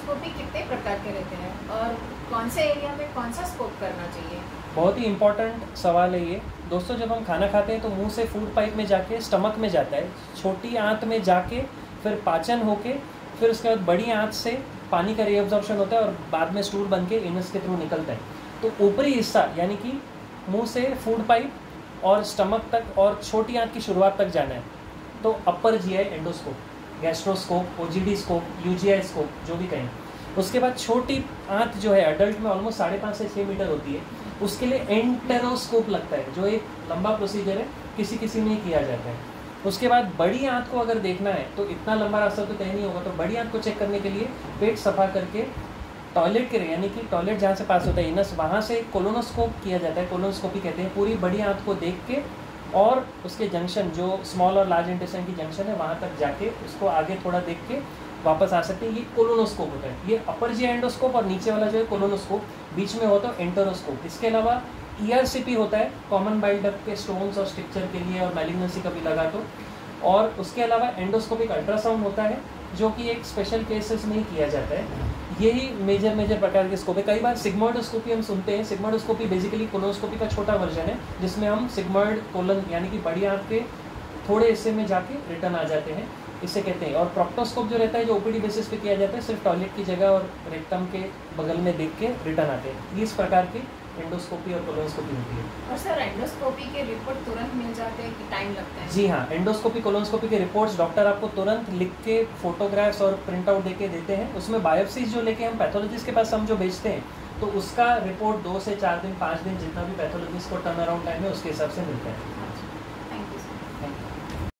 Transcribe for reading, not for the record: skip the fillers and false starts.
Endoscopy कितने प्रकार के रहते हैं और कौन से एरिया में कौन सा स्कोप करना चाहिए? बहुत ही इम्पोर्टेंट सवाल है ये दोस्तों। जब हम खाना खाते हैं तो मुंह से फूड पाइप में जाके स्टमक में जाता है, छोटी आंत में जाके फिर पाचन होके फिर उसके बाद बड़ी आंत से पानी का रीअब्जॉर्प्शन होता है और बाद में स्टूल बन के एनस के थ्रू निकलता है। तो ऊपरी हिस्सा यानी कि मुंह से फूड पाइप और स्टमक तक और छोटी आंत की शुरुआत तक जाना है तो upper GI endoscope, gastroscope, OGD scope, UGI scope जो भी कहें। उसके बाद छोटी आंत जो है अडल्ट में ऑलमोस्ट 5.5 से 6 मीटर होती है, उसके लिए एंटेरोस्कोप लगता है जो एक लंबा प्रोसीजर है, किसी किसी में किया जाता है। उसके बाद बड़ी आंत को अगर देखना है तो इतना लंबा रास्ता तो तय नहीं होगा, तो बड़ी आंत को चेक करने के लिए पेट सफा करके टॉयलेट के यानी कि टॉयलेट जहाँ से पास होता है इनस, वहाँ से कोलोनोस्कोप किया जाता है, कोलोनोस्कोपी कहते हैं। पूरी बड़ी आंत को देख के और उसके जंक्शन जो स्मॉल और लार्ज इंटेस्टाइन की जंक्शन है वहाँ तक जाके उसको आगे थोड़ा देख के वापस आ सकते हैं। ये कोलोनोस्कोप होता है। ये अपर जी एंडोस्कोप और नीचे वाला जो है कोलोनोस्कोप, बीच में होता है एंटेरोस्कोप। इसके अलावा ईआरसीपी होता है, कॉमन बाइल डक्ट के स्टोन्स और स्ट्रक्चर के लिए और मैलिग्नेंसी कभी लगा तो। और उसके अलावा एंडोस्कोपिक अल्ट्रासाउंड होता है जो कि एक स्पेशल केसेस में ही किया जाता है। यही मेजर प्रकार के स्कोप है। कई बार सिग्मोइडोस्कोपी हम सुनते हैं। सिग्मोइडोस्कोपी बेसिकली कोलोनोस्कोपी का छोटा वर्जन है जिसमें हम सिग्मोइड कोलन यानी कि बड़ी आंत के थोड़े हिस्से में जाके रिटर्न आ जाते हैं, इसे कहते हैं। और प्रोक्टोस्कोप जो रहता है जो ओपीडी बेसिस पे किया जाता है, सिर्फ टॉयलेट की जगह और रेक्टम के बगल में देख के रिटर्न आते हैं। इस प्रकार की एंडोस्कोपी और कोलोनोस्कोपी होती है। और सर एंडोस्कोपी के रिपोर्ट तुरंत मिल जाते हैं कि टाइम लगता है? जी हाँ, एंडोस्कोपी कोलोनोस्कोपी के रिपोर्ट्स डॉक्टर आपको तुरंत लिख के फोटोग्राफ्स और प्रिंट आउट देके देते हैं। उसमें बायोप्सीज जो लेके हम पैथोलॉजिस्ट के पास हम जो भेजते हैं तो उसका रिपोर्ट 2 से 4 दिन 5 दिन जितना भी पैथोलॉजिस्ट को टर्न अराउंड टाइम है उसके हिसाब से मिलता है।